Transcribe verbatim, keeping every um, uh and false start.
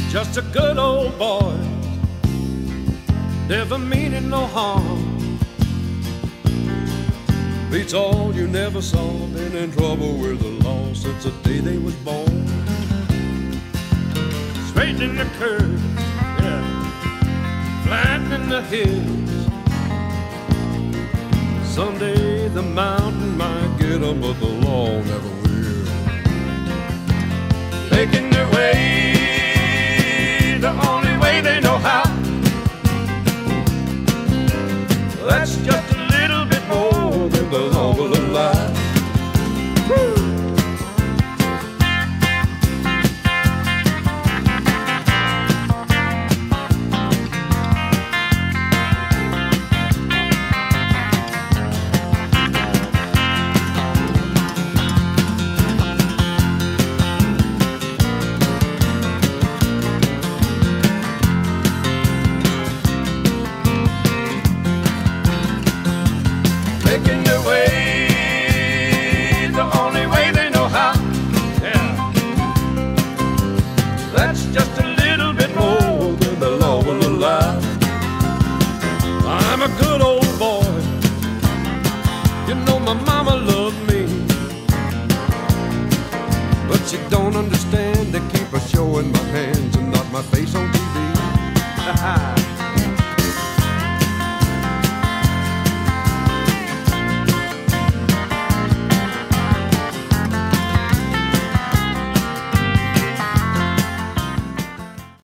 just a good old boy, never meaning no harm. Beats all you never saw, been in trouble with the law since the day they was born. Straightening the curves, yeah, flattening the hills. Someday the mountain might get 'em, but the law never will. Making their way the only way they know how. That's just a little bit more than the law will allow. Woo! Making their way the only way they know how. Yeah, that's just a little bit more than the law will allow. I'm a good old boy, you know my mama loved me, but she don't understand. They keep a showing my hands and not my face on T V.